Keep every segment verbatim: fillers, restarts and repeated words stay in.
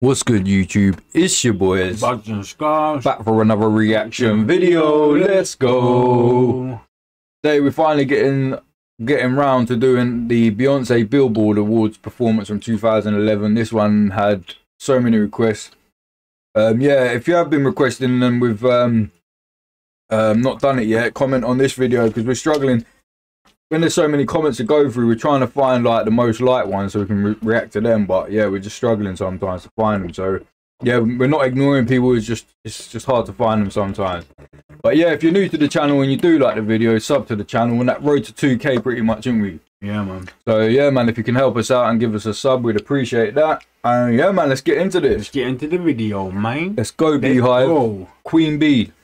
What's good, YouTube? It's your boys Bugs and Scars. back for another reaction video. Let's go. Today we're finally getting getting round to doing the Beyonce Billboard Awards performance from two thousand eleven. This one had so many requests. Um, yeah, if you have been requesting them, we've um, um, not done it yet. Comment on this video because we're struggling. When there's so many comments to go through, we're trying to find like the most liked ones so we can re react to them. But yeah, we're just struggling sometimes to find them. So yeah, we're not ignoring people. It's just it's just hard to find them sometimes. But yeah, if you're new to the channel and you do like the video, sub to the channel. And that road to two K pretty much, isn't we? Yeah, man. So yeah, man, if you can help us out and give us a sub, we'd appreciate that. And yeah, man, let's get into this. Let's get into the video, man. Let's go, Let's Beehive. go. Queen Bee.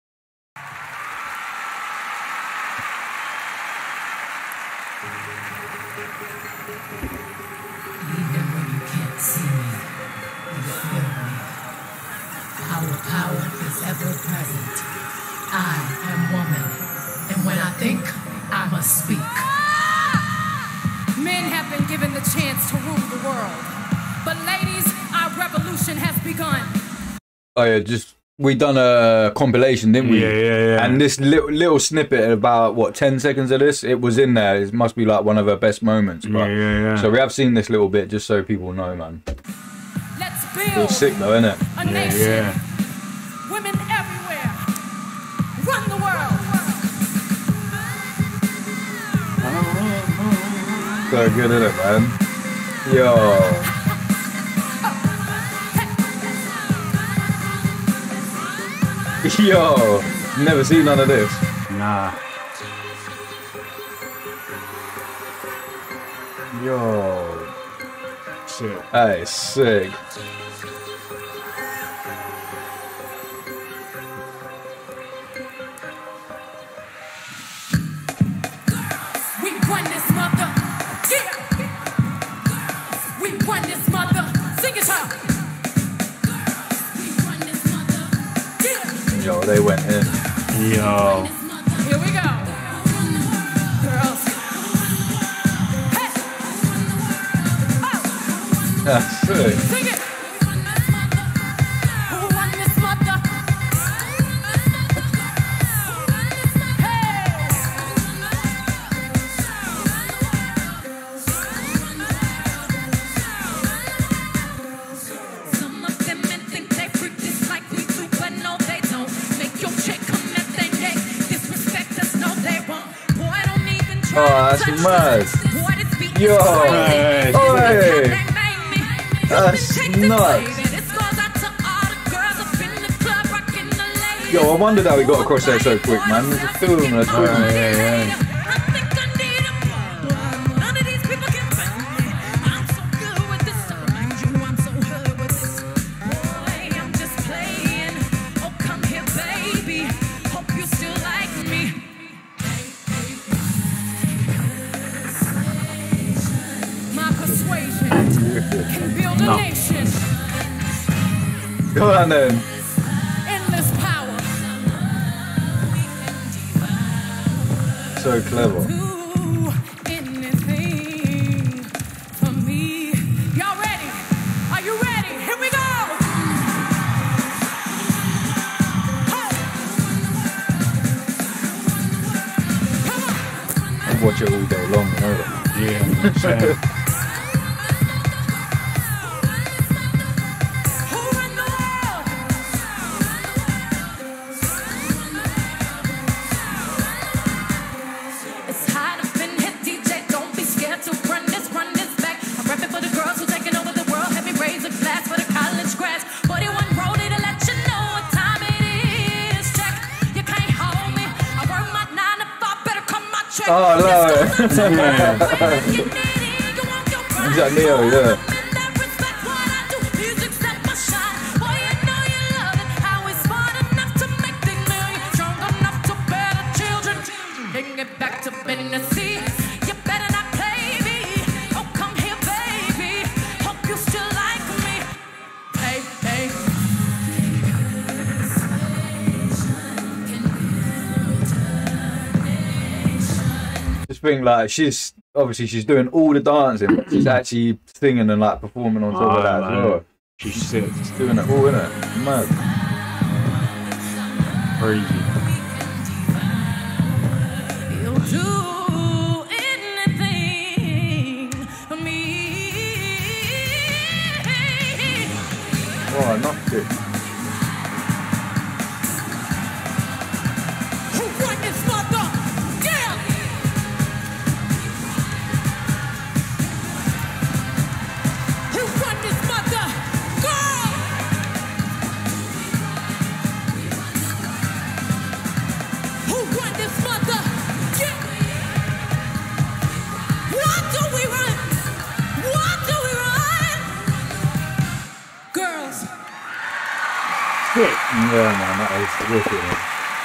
Power is ever present. I am woman, and when I think, I must speak. Men have been given the chance to rule the world, but ladies, our revolution has begun. Oh yeah, just we done a compilation, didn't we? Yeah, yeah, yeah. And this little little snippet, about what ten seconds of this, it was in there. It must be like one of her best moments. But, yeah, yeah, yeah. So we have seen this little bit just so people know, man. Let's Feels build sick though, innit? a Yeah, nation. yeah. Women everywhere, run the world. So good, isn't it, man? Yo. Yo. Never seen none of this. Nah. Yo. Shit. That is sick. We run this mother. Yeah. We run this mother. Sing it out. We run this mother. Yeah. Yo, they went in. Yo. Here we go. Girls. Hey. Oh. That's sick. Sing it. Who run this mother? Some of them men think they freak this like we do, but no they don't. Make your chick come at their neck. Disrespect us, no they won't. Boy, don't even try Oh, to that's touch mad. us. Boy, this beat is Yo. crazy. Hey. This is Hey. how they made me. That's Take this nuts. lady. This goes out to all the girls up in the club rocking the ladies. Yo, I wondered how we got across there so quick, man. There's a film and a twin. Oh, yeah, yeah. I think I need a problem. None of these people can find me. I'm so good with this. I remind you, I'm so good with this. Boy, I'm just playing. Oh, come here, baby. Hope you still like me. My persuasion can build a No. nation. Go on then. Endless power. So clever. Do anything for me. Y'all ready? Are you ready? Here we go. Ho! Come on. I watch it all day long, you know that. Yeah. Same. Who run the world? It's hot up in here, D J. Don't be scared to run this, run this back. I'm repping for the girls who taking over the world. Heavy raise a glass for the college grads. forty-one Brody to let you know what time it is. Check, you can't hold me. I work my nine to five, better come my check. Oh, I love it. You need it, you want your Is that Neo? Yeah. Back to Tennessee. You better not play me. Oh, come here, baby. Hope you still like me. Hey, hey. Just think like she's obviously she's doing all the dancing, but she's actually singing and like performing on top Oh, of that as man. well. She's sick. She's doing it all, innit? Mad. Crazy. You'll do anything for me. Oh, knocked it. Who run this mother? Yeah. Who run this mother? Girl. Who run this mother? Yeah. What do we run? What do we run? Girls. Sick. Yeah, man, that is wicked. Man.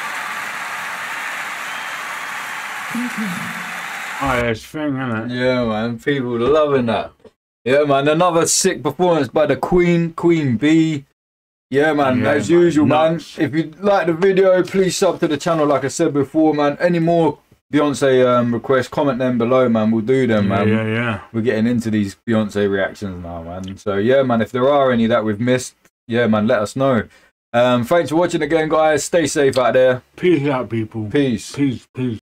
Oh, that's thing, isn't it? Yeah, man, people loving that. Yeah, man, another sick performance by the Queen, Queen Bee. Yeah, man, Yeah, as man, usual, nuts. man. If you like the video, please sub to the channel, like I said before, man. Any more Beyonce um, requests, comment them below, man. We'll do them, Yeah, man. yeah, yeah. We're getting into these Beyonce reactions now, man. So, yeah, man, if there are any that we've missed, yeah, man, let us know. Um, thanks for watching again, guys. Stay safe out there. Peace out, people. Peace. Peace, peace.